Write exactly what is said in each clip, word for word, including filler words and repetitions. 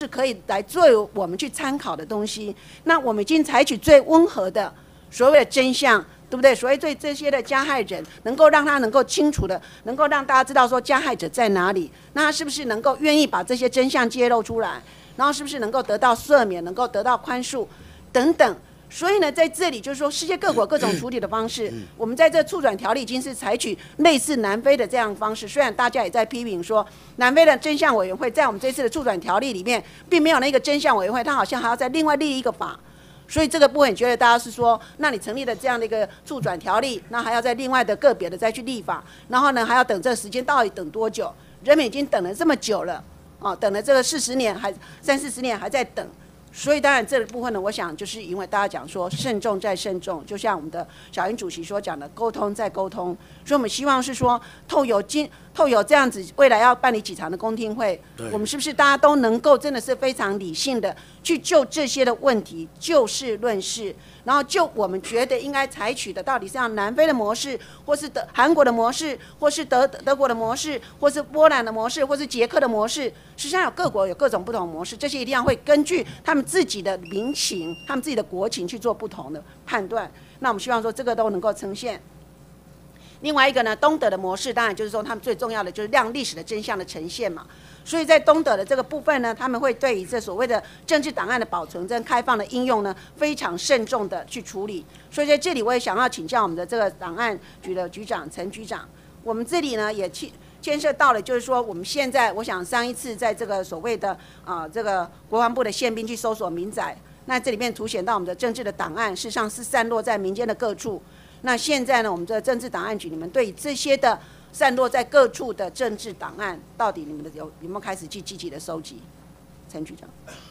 是可以来作为我们去参考的东西。那我们已经采取最温和的所谓的真相，对不对？所谓对这些的加害人，能够让他能够清楚的，能够让大家知道说加害者在哪里，那他是不是能够愿意把这些真相揭露出来，然后是不是能够得到赦免，能够得到宽恕等等。所以呢，在这里就是说，世界各国各种处理的方式，我们在这促转条例已经是采取类似南非的这样的方式。虽然大家也在批评说，南非的真相委员会在我们这次的促转条例里面，并没有那个真相委员会，它好像还要再另外立一个法。所以这个部分，你觉得大家是说，那你成立了这样的一个促转条例，那还要再另外的个别的再去立法，然后呢，还要等这时间到底等多久？人们已经等了这么久了，哦，等了这个四十年，还三四十年还在等。所以当然这个部分呢，我想就是因为大家讲说慎重再慎重，就像我们的小英主席所讲的沟通再沟通，所以我们希望是说透有经透有这样子未来要办理几场的公听会，我们是不是大家都能够真的是非常理性的去就这些的问题就事论事，然后就我们觉得应该采取的到底是像南非的模式，或是德韩国的模式，或是德德国的模式，或是波兰的模式，或是捷克的模式，实际上有各国有各种不同的模式，这些一定要会根据他们自己的民情、他们自己的国情去做不同的判断。那我们希望说这个都能够呈现。另外一个呢，东德的模式当然就是说他们最重要的就是让历史的真相的呈现嘛。所以在东德的这个部分呢，他们会对于这所谓的政治档案的保存跟开放的应用呢，非常慎重的去处理。所以在这里我也想要请教我们的这个档案局的局长陈局长，我们这里呢也去牵涉到了，就是说我们现在，我想上一次在这个所谓的啊、呃、这个国防部的宪兵去搜索民宅，那这里面凸显到我们的政治的档案，事实上是散落在民间的各处。那现在呢，我们这个政治档案局，你们对这些的散落在各处的政治档案，到底你们的有有没有开始去积极的收集？陈局长。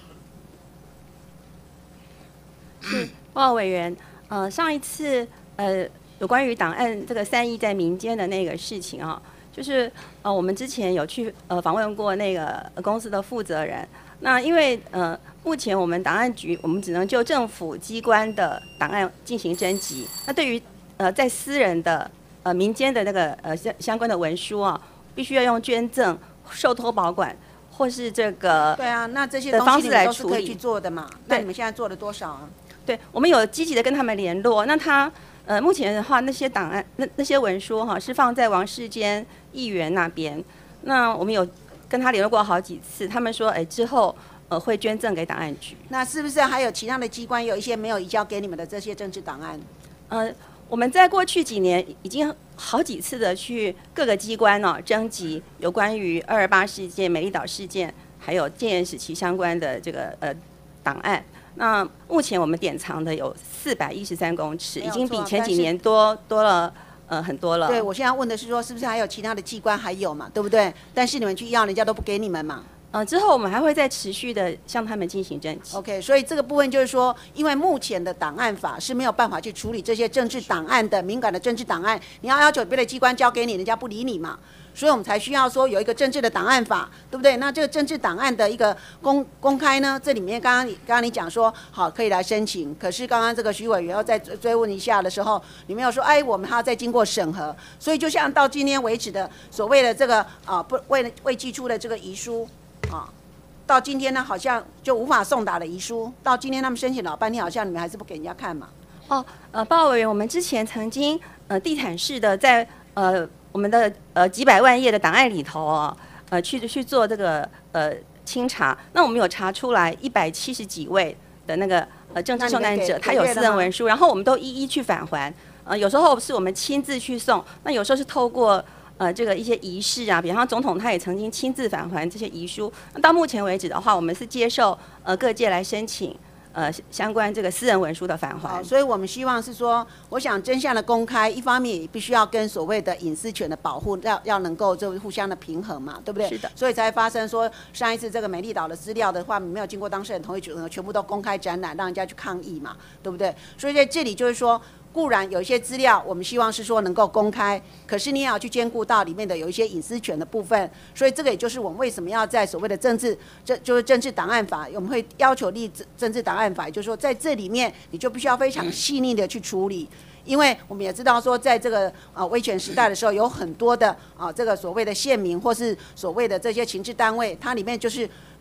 是，报告委员，呃，上一次呃有关于档案这个散佚在民间的那个事情啊，就是呃我们之前有去呃访问过那个公司的负责人，那因为呃目前我们档案局我们只能就政府机关的档案进行征集，那对于呃在私人的呃民间的那个呃相相关的文书啊，必须要用捐赠、受托保管或是这个对啊，那这些东西你们都是可以去做的嘛？那你们现在做了多少啊？ 对，我们有积极的跟他们联络。那他呃目前的话，那些档案、那那些文书哈、啊，是放在王世坚议员那边。那我们有跟他联络过好几次，他们说，哎，之后呃会捐赠给档案局。 那是不是还有其他的机关有一些没有移交给你们的这些政治档案？ 呃，我们在过去几年已经好几次的去各个机关哦征集有关于二二八事件、美丽岛事件，还有戒严时期相关的这个呃档案。那目前我们典藏的有四百一十三公尺，已经比前几年多多了呃很多了。 对，我现在问的是说，是不是还有其他的机关还有嘛？对不对？但是你们去要，人家都不给你们嘛。 呃，之后我们还会再持续的向他们进行征集。 OK， 所以这个部分就是说，因为目前的档案法是没有办法去处理这些政治档案的敏感的政治档案，你要要求别的机关交给你，人家不理你嘛。所以我们才需要说有一个政治的档案法，对不对？那这个政治档案的一个公公开呢，这里面刚刚你刚刚你讲说好可以来申请，可是刚刚这个徐委员要再追问一下的时候，你没有说哎，我们还要再经过审核，所以就像到今天为止的所谓的这个啊不未未寄出的这个遗书啊，到今天呢好像就无法送达的遗书，到今天他们申请老半天，好像你们还是不给人家看嘛。 哦，呃，报告委员，我们之前曾经呃地毯式的在呃。我们的呃几百万页的档案里头哦，呃去去做这个呃清查，那我们有查出来一百七十几位的那个呃政治受难者，他有私人文书，然后我们都一一去返还。呃，有时候是我们亲自去送，那有时候是透过呃这个一些仪式啊，比方总统他也曾经亲自返还这些遗书。那到目前为止的话，我们是接受呃各界来申请。呃，相关这个私人文书的返还， 所以我们希望是说，我想真相的公开，一方面也必须要跟所谓的隐私权的保护要要能够就互相的平衡嘛，对不对？ 是的。 所以才发生说上一次这个美丽岛的资料的话，没有经过当事人同意，全部都公开展览，让人家去抗议嘛，对不对？所以在这里就是说。固然有一些资料，我们希望是说能够公开，可是你也要去兼顾到里面的有一些隐私权的部分，所以这个也就是我们为什么要在所谓的政治，这就是政治档案法，我们会要求立政治档案法，也就是说在这里面你就必须要非常细腻的去处理。因为我们也知道说，在这个啊威权时代的时候，有很多的啊这个所谓的县民或是所谓的这些情治单位，它里面就是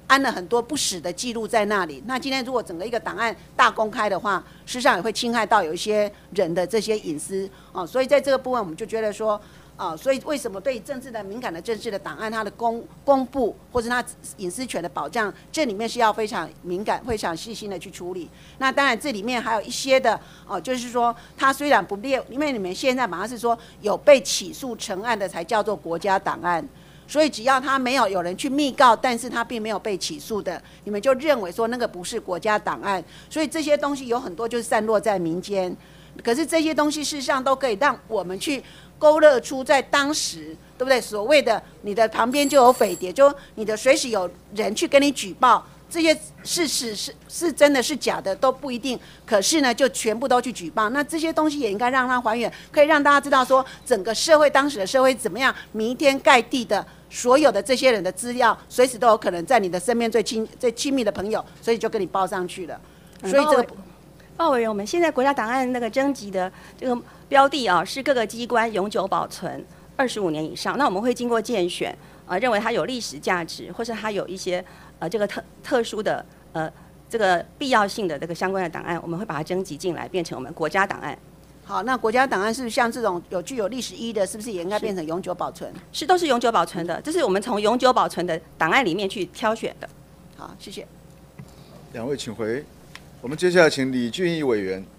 安了很多不实的记录在那里。那今天如果整个一个档案大公开的话，事实上也会侵害到有一些人的这些隐私哦。所以在这个部分，我们就觉得说。啊、哦，所以为什么对政治的敏感的政治的档案，它的公公布或者它隐私权的保障，这里面是要非常敏感、非常细心的去处理。那当然，这里面还有一些的哦，就是说它虽然不列，因为你们现在马上是说有被起诉成案的才叫做国家档案，所以只要他没有有人去密告，但是他并没有被起诉的，你们就认为说那个不是国家档案。所以这些东西有很多就是散落在民间，可是这些东西事实上都可以让我们去。勾勒出在当时，对不对？所谓的你的旁边就有匪谍，就你的随时有人去跟你举报，这些事实是是真的是假的都不一定。可是呢，就全部都去举报，那这些东西也应该让它还原，可以让大家知道说整个社会当时的社会怎么样，弥天盖地的所有的这些人的资料，随时都有可能在你的身边最亲最亲密的朋友，所以就跟你报上去了。所以这个。 鲍委员，我们现在国家档案那个征集的这个标的啊，是各个机关永久保存二十五年以上。那我们会经过鉴选，呃，认为它有历史价值，或是它有一些呃这个特特殊的呃这个必要性的这个相关的档案，我们会把它征集进来，变成我们国家档案。 好，那国家档案是不是像这种有具有历史意义的，是不是也应该变成永久保存？ 是，都是永久保存的，这是我们从永久保存的档案里面去挑选的。 好，谢谢。 两位请回。我们接下来请李俊毅委员。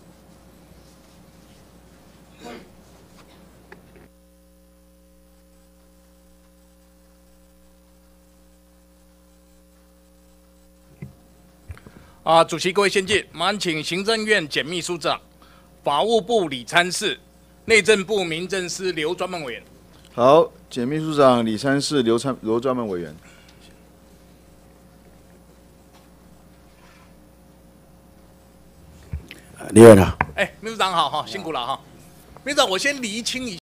啊，主席、各位先进，马上请行政院简秘书长、法务部李参事、内政部民政司刘专门委员。 好，简秘书长李参事、刘参刘专门委员。 李委员好， 哎，秘书长好哈，辛苦了哈。秘书长，我先厘清一